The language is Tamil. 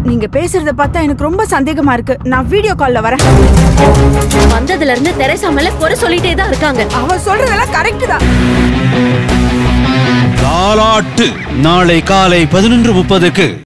நீங்க பேசுறத பார்த்தா எனக்கு ரொம்ப சந்தேகமா இருக்கு. நான் வீடியோ கால்ல வரேன். வந்ததுல இருந்து தெரேசா மேல குறை சொல்லிட்டே தான் இருக்காங்க. அவ சொல்றதெல்லாம் கரெக்ட் தான். தாலாட்டு நாளை காலை 11:30க்கு